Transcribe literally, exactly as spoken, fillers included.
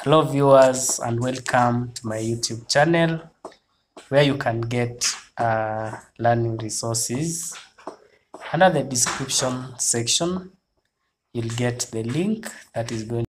Hello viewers, and welcome to my YouTube channel where you can get uh, learning resources. Under the description section, you'll get the link that is going